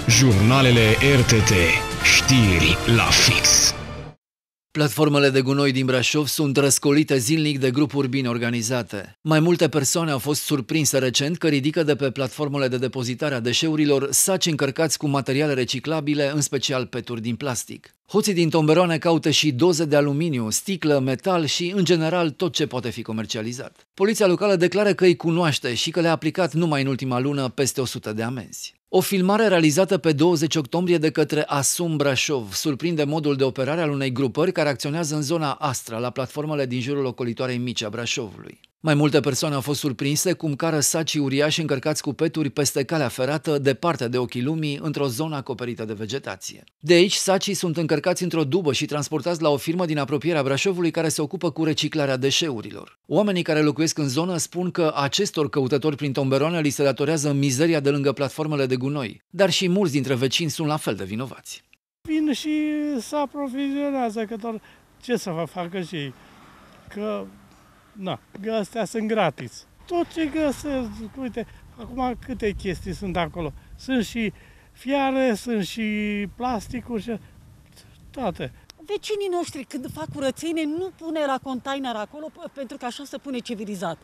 Jurnalele RTT. Știri la fix. Platformele de gunoi din Brașov sunt răscolite zilnic de grupuri bine organizate. Mai multe persoane au fost surprinse recent că ridică de pe platformele de depozitare a deșeurilor saci încărcați cu materiale reciclabile, în special peturi din plastic. Hoții din tomberoane caută și doze de aluminiu, sticlă, metal și, în general, tot ce poate fi comercializat. Poliția locală declară că îi cunoaște și că le-a aplicat numai în ultima lună peste 100 de amenzi. O filmare realizată pe 20 octombrie de către Asum Brașov surprinde modul de operare al unei grupări care acționează în zona Astra, la platformele din jurul ocolitoarei mici a Brașovului. Mai multe persoane au fost surprinse cum cară sacii uriași încărcați cu peturi peste calea ferată, departe de ochii lumii, într-o zonă acoperită de vegetație. De aici, sacii sunt încărcați într-o dubă și transportați la o firmă din apropierea Brașovului care se ocupă cu reciclarea deșeurilor. Oamenii care locuiesc în zonă spun că acestor căutători prin tomberoane li se datorează mizeria de lângă platformele de gunoi, dar și mulți dintre vecini sunt la fel de vinovați. Vin și se aprovizionează, că doar ce să vă facă și ei? Că astea sunt gratis. Tot ce găsesc, uite, acum câte chestii sunt acolo. Sunt și fiare, sunt și plasticuri și toate. Vecinii noștri, când fac curățenie, nu pune la container acolo, pentru că așa se pune civilizat.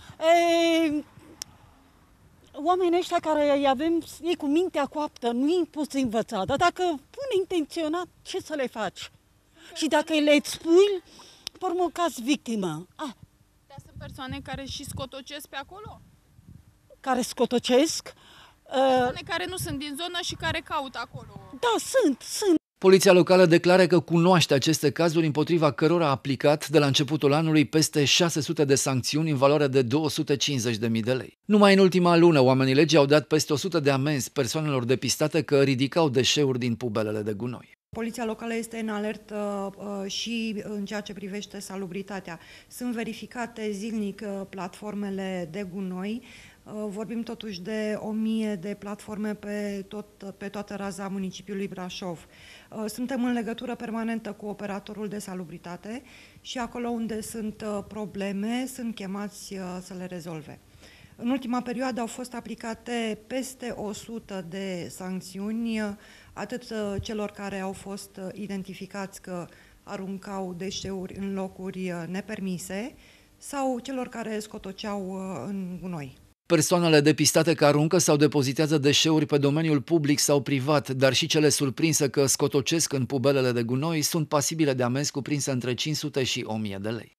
Oamenii ăștia care îi avem, ei cu mintea coaptă, nu îi poți învăța, dar dacă pune intenționat, ce să le faci? Și dacă le spui, pe urmă cazi victimă. Dar sunt persoane care și scotocesc pe acolo? Care scotocesc? Persoane care nu sunt din zonă și care caută acolo? Da, sunt. Poliția locală declară că cunoaște aceste cazuri împotriva cărora a aplicat de la începutul anului peste 600 de sancțiuni în valoare de 250.000 de lei. Numai în ultima lună, oamenii legii au dat peste 100 de amenzi persoanelor depistate că ridicau deșeuri din pubelele de gunoi. Poliția locală este în alertă și în ceea ce privește salubritatea. Sunt verificate zilnic platformele de gunoi. Vorbim totuși de 1000 de platforme pe toată raza municipiului Brașov. Suntem în legătură permanentă cu operatorul de salubritate și acolo unde sunt probleme sunt chemați să le rezolve. În ultima perioadă au fost aplicate peste 100 de sancțiuni, atât celor care au fost identificați că aruncau deșeuri în locuri nepermise sau celor care scotoceau în gunoi. Persoanele depistate că aruncă sau depozitează deșeuri pe domeniul public sau privat, dar și cele surprinse că scotocesc în pubelele de gunoi sunt pasibile de amenzi cuprinse între 500 și 1000 de lei.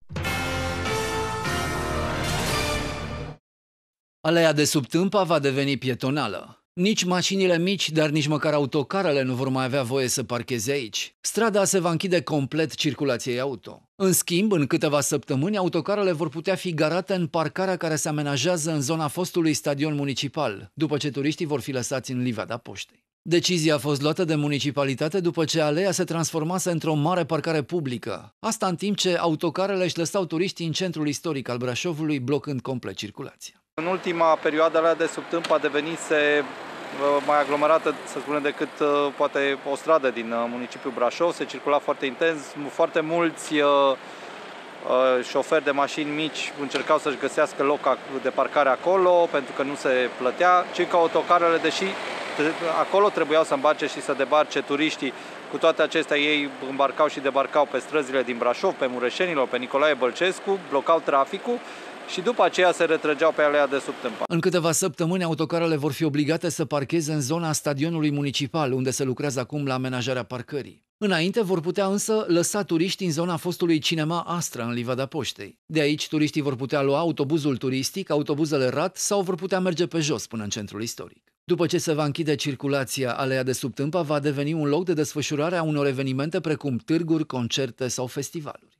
Aleea de sub Tâmpa va deveni pietonală. Nici mașinile mici, dar nici măcar autocarele nu vor mai avea voie să parcheze aici. Strada se va închide complet circulației auto. În schimb, în câteva săptămâni, autocarele vor putea fi garate în parcarea care se amenajează în zona fostului stadion municipal, după ce turiștii vor fi lăsați în livada poștei. Decizia a fost luată de municipalitate după ce aleea se transformase într-o mare parcare publică. Asta în timp ce autocarele își lăsau turiștii în centrul istoric al Brașovului, blocând complet circulația. În ultima perioadă, Aleea de sub Tâmpa devenise mai aglomerată, să spunem, decât poate o stradă din municipiul Brașov. Se circula foarte intens, foarte mulți șoferi de mașini mici încercau să-și găsească loc de parcare acolo, pentru că nu se plătea. Cei cu autocarele, deși acolo trebuiau să îmbarce și să debarce turiștii, cu toate acestea ei îmbarcau și debarcau pe străzile din Brașov, pe Mureșenilor, pe Nicolae Bălcescu, blocau traficul și după aceea se retrăgeau pe Aleea de sub Tâmpa. În câteva săptămâni, autocarele vor fi obligate să parcheze în zona stadionului municipal, unde se lucrează acum la amenajarea parcării. Înainte vor putea însă lăsa turiști în zona fostului cinema Astra, în livada poștei. De aici, turiștii vor putea lua autobuzul turistic, autobuzele RAT sau vor putea merge pe jos până în centrul istoric. După ce se va închide circulația, Aleea de sub Tâmpa va deveni un loc de desfășurare a unor evenimente precum târguri, concerte sau festivaluri.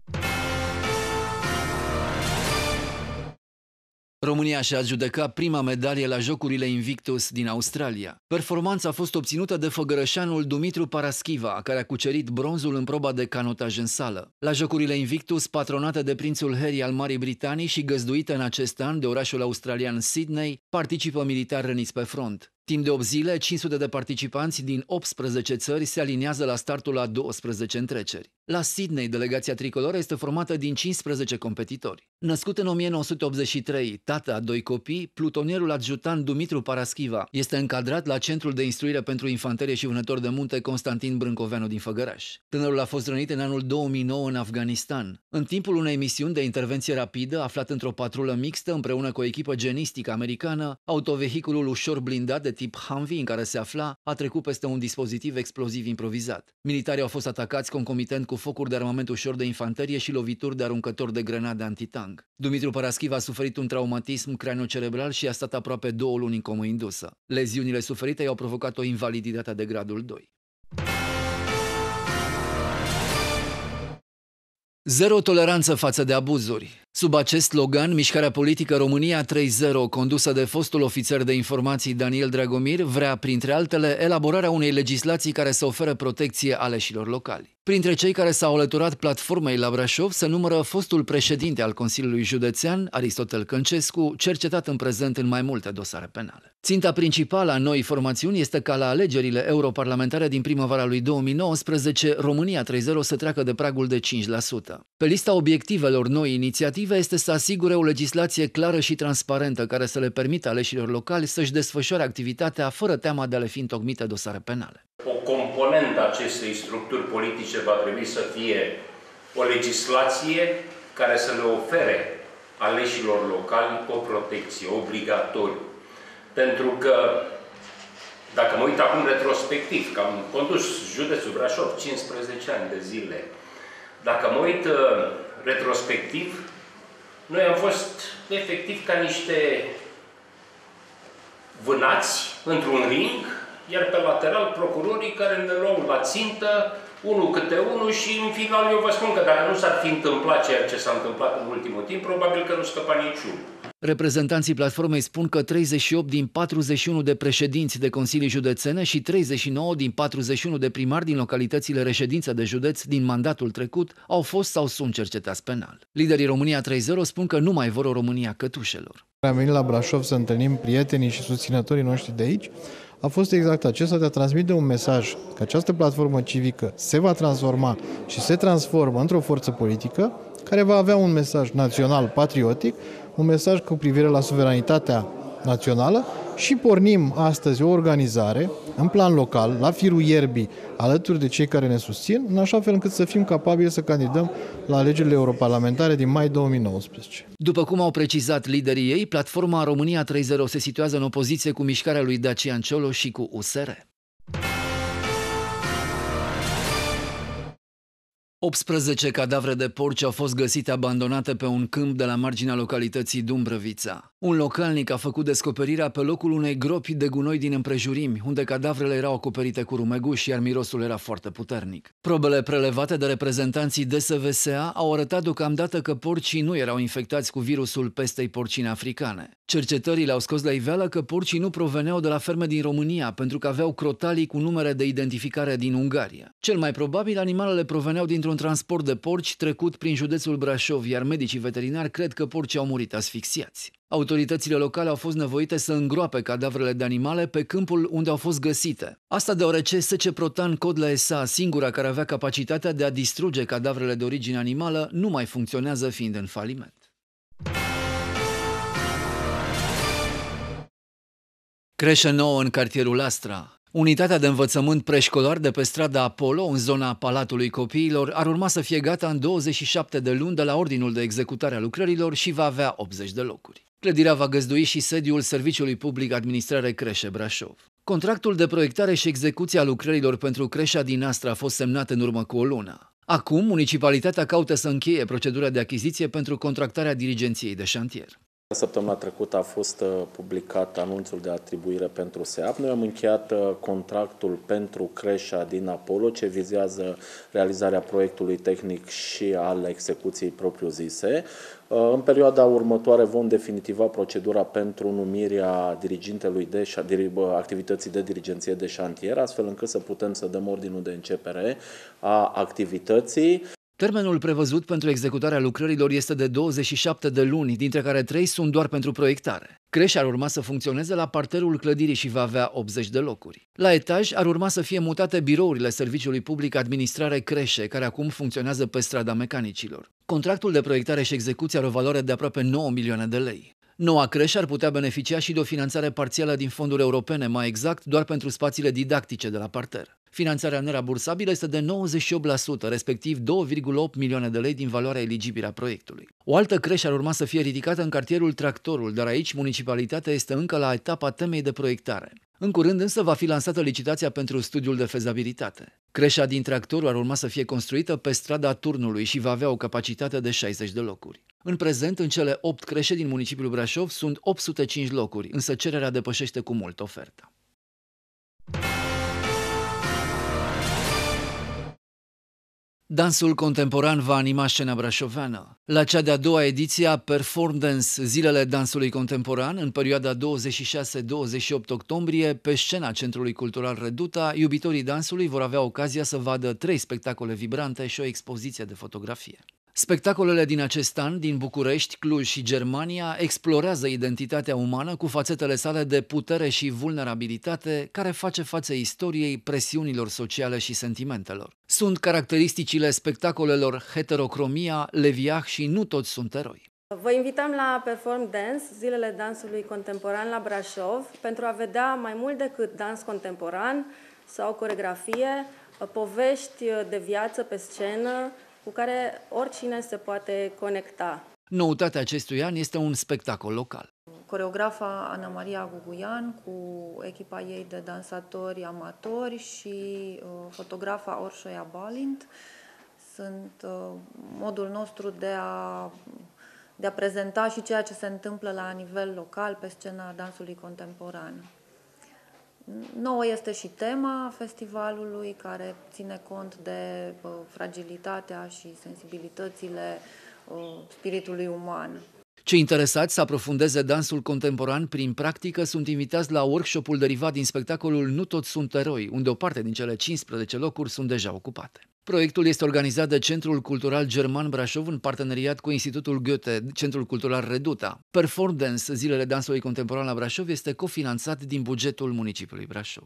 România și-a adjudecat prima medalie la Jocurile Invictus din Australia. Performanța a fost obținută de făgărășanul Dumitru Paraschiva, care a cucerit bronzul în proba de canotaj în sală. La Jocurile Invictus, patronate de prințul Harry al Marii Britanii și găzduite în acest an de orașul australian Sydney, participă militari răniți pe front. Timp de 8 zile, 500 de participanți din 18 țări se aliniază la startul la 12 întreceri. La Sydney, delegația tricoloră este formată din 15 competitori. Născut în 1983, tată a 2 copii, plutonierul adjutant Dumitru Paraschiva este încadrat la Centrul de Instruire pentru Infanterie și Vânători de Munte Constantin Brâncoveanu din Făgăraș. Tânărul a fost rănit în anul 2009 în Afganistan. În timpul unei misiuni de intervenție rapidă, aflat într-o patrulă mixtă împreună cu o echipă genistică americană, autovehiculul ușor blindat de tip Humvee în care se afla a trecut peste un dispozitiv exploziv improvizat. Militarii au fost atacați concomitent cu focuri de armament ușor de infanterie și lovituri de aruncători de grenade antitank. Dumitru Paraschiva a suferit un traumatism craniocerebral și a stat aproape 2 luni în comă indusă. Leziunile suferite i-au provocat o invaliditate de gradul 2. Zero toleranță față de abuzuri. Sub acest slogan, mișcarea politică România 3.0, condusă de fostul ofițer de informații Daniel Dragomir, vrea, printre altele, elaborarea unei legislații care să ofere protecție aleșilor locali. Printre cei care s-au alăturat platformei la Brașov se numără fostul președinte al Consiliului Județean, Aristotel Căncescu, cercetat în prezent în mai multe dosare penale. Ținta principală a noii formațiuni este ca la alegerile europarlamentare din primăvara lui 2019, România 3.0 să treacă de pragul de 5%. Pe lista obiectivelor noi inițiative este să asigure o legislație clară și transparentă care să le permită aleșilor locali să-și desfășoare activitatea fără teama de a le fi întocmite dosare penale. O componentă a acestei structuri politice va trebui să fie o legislație care să le ofere aleșilor locali o protecție obligatoriu. Pentru că, dacă mă uit acum retrospectiv, că am condus județul Brașov 15 ani de zile, dacă mă uit retrospectiv, noi am fost efectiv ca niște vânați într-un ring, iar pe lateral procurorii care ne luau la țintă, unul câte unul, și în final eu vă spun că dacă nu s-ar fi întâmplat ceea ce s-a întâmplat în ultimul timp, probabil că nu scăpa niciunul. Reprezentanții platformei spun că 38 din 41 de președinți de consilii județene și 39 din 41 de primari din localitățile reședință de județ din mandatul trecut au fost sau sunt cercetați penal. Liderii România 3.0 spun că nu mai vor o România cătușelor. Am venit la Brașov să întâlnim prietenii și susținătorii noștri de aici. A fost exact acesta de a transmite un mesaj că această platformă civică se va transforma și se transformă într-o forță politică care va avea un mesaj național patriotic, un mesaj cu privire la suveranitatea națională și pornim astăzi o organizare în plan local, la firul ierbii, alături de cei care ne susțin, în așa fel încât să fim capabili să candidăm la alegerile europarlamentare din mai 2019. După cum au precizat liderii ei, platforma România 3.0 se situează în opoziție cu mișcarea lui Dacian Ciolo și cu USR. 18 cadavre de porci au fost găsite abandonate pe un câmp de la marginea localității Dumbrăvița. Un localnic a făcut descoperirea pe locul unei gropi de gunoi din împrejurimi, unde cadavrele erau acoperite cu rumeguș, iar mirosul era foarte puternic. Probele prelevate de reprezentanții DSVSA au arătat deocamdată că porcii nu erau infectați cu virusul pestei porcine africane. Cercetările au scos la iveală că porcii nu proveneau de la ferme din România, pentru că aveau crotalii cu numere de identificare din Ungaria. Cel mai probabil, animalele proveneau dintr-un transport de porci trecut prin județul Brașov, iar medicii veterinari cred că porcii au murit asfixiați. Autoritățile locale au fost nevoite să îngroape cadavrele de animale pe câmpul unde au fost găsite. Asta deoarece SC Protan Codla SA, singura care avea capacitatea de a distruge cadavrele de origine animală, nu mai funcționează, fiind în faliment. Creșă nouă în cartierul Astra. Unitatea de învățământ preșcolar de pe strada Apollo, în zona Palatului Copiilor, ar urma să fie gata în 27 de luni de la ordinul de executare a lucrărilor și va avea 80 de locuri. Clădirea va găzdui și sediul Serviciului Public Administrare Creșe Brașov. Contractul de proiectare și execuție a lucrărilor pentru creșa din Astra a fost semnat în urmă cu o lună. Acum, municipalitatea caută să încheie procedura de achiziție pentru contractarea dirigenției de șantier. Săptămâna trecută a fost publicat anunțul de atribuire pentru SEAP. Noi am încheiat contractul pentru creșa din Apollo, ce vizează realizarea proiectului tehnic și al execuției propriu-zise. În perioada următoare vom definitiva procedura pentru numirea dirigintelui de activității de dirigenție de șantier, astfel încât să putem să dăm ordinul de începere a activității. Termenul prevăzut pentru executarea lucrărilor este de 27 de luni, dintre care 3 sunt doar pentru proiectare. Creșa ar urma să funcționeze la parterul clădirii și va avea 80 de locuri. La etaj ar urma să fie mutate birourile Serviciului Public Administrare Creșe, care acum funcționează pe strada Mecanicilor. Contractul de proiectare și execuție are o valoare de aproape 9 milioane de lei. Noua creșă ar putea beneficia și de o finanțare parțială din fonduri europene, mai exact doar pentru spațiile didactice de la parter. Finanțarea nerambursabilă este de 98%, respectiv 2,8 milioane de lei din valoarea eligibilă a proiectului. O altă creșă ar urma să fie ridicată în cartierul Tractorul, dar aici municipalitatea este încă la etapa temei de proiectare. În curând însă va fi lansată licitația pentru studiul de fezabilitate. Creșa din Tractorul ar urma să fie construită pe strada Turnului și va avea o capacitate de 60 de locuri. În prezent, în cele 8 creșe din municipiul Brașov sunt 805 locuri, însă cererea depășește cu mult oferta. Dansul contemporan va anima scena brașoveană. La cea de-a doua ediție a Perform Dance, Zilele Dansului Contemporan, în perioada 26-28 octombrie, pe scena Centrului Cultural Reduta, iubitorii dansului vor avea ocazia să vadă 3 spectacole vibrante și o expoziție de fotografie. Spectacolele din acest an, din București, Cluj și Germania, explorează identitatea umană cu fațetele sale de putere și vulnerabilitate, care face față istoriei, presiunilor sociale și sentimentelor. Sunt caracteristicile spectacolelor heterocromia, leviah și nu toți sunt eroi. Vă invităm la Perform Dance, Zilele Dansului Contemporan la Brașov, pentru a vedea mai mult decât dans contemporan sau coreografie, povești de viață pe scenă, cu care oricine se poate conecta. Noutatea acestui an este un spectacol local. Coreografa Ana Maria Guguian cu echipa ei de dansatori amatori și fotografa Orșoia Balint sunt modul nostru de a prezenta și ceea ce se întâmplă la nivel local pe scena dansului contemporan. Nouă este și tema festivalului, care ține cont de fragilitatea și sensibilitățile spiritului uman. Cei interesați să aprofundeze dansul contemporan prin practică sunt invitați la workshop-ul derivat din spectacolul Nu toți sunt eroi, unde o parte din cele 15 locuri sunt deja ocupate. Proiectul este organizat de Centrul Cultural German Brașov în parteneriat cu Institutul Goethe, Centrul Cultural Reduta. Perform Dance, Zilele Dansului Contemporan la Brașov, este cofinanțat din bugetul municipiului Brașov.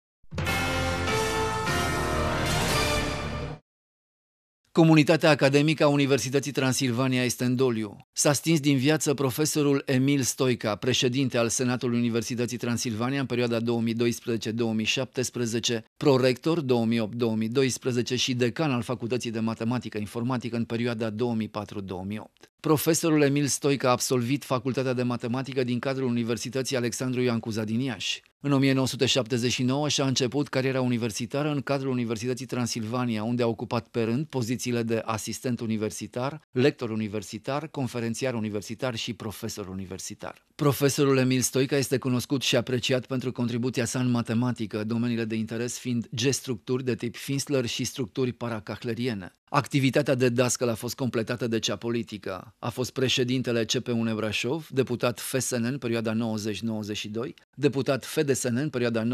Comunitatea academică a Universității Transilvania este în doliu. S-a stins din viață profesorul Emil Stoica, președinte al Senatului Universității Transilvania în perioada 2012-2017, prorector 2008-2012 și decan al Facultății de Matematică Informatică în perioada 2004-2008. Profesorul Emil Stoica a absolvit Facultatea de Matematică din cadrul Universității Alexandru Ioan Cuza din Iași. În 1979 și-a început cariera universitară în cadrul Universității Transilvania, unde a ocupat pe rând pozițiile de asistent universitar, lector universitar, conferențiar universitar și profesor universitar. Profesorul Emil Stoica este cunoscut și apreciat pentru contribuția sa în matematică, domeniile de interes fiind G-structuri de tip Finsler și structuri paracahleriene. Activitatea de dascăl a fost completată de cea politică. A fost președintele CPUNE Brașov, deputat FSN în perioada 90-92, deputat FDSN în perioada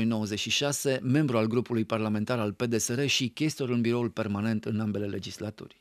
92-96, membru al grupului parlamentar al PDSR și chestor în biroul permanent în ambele legislaturi.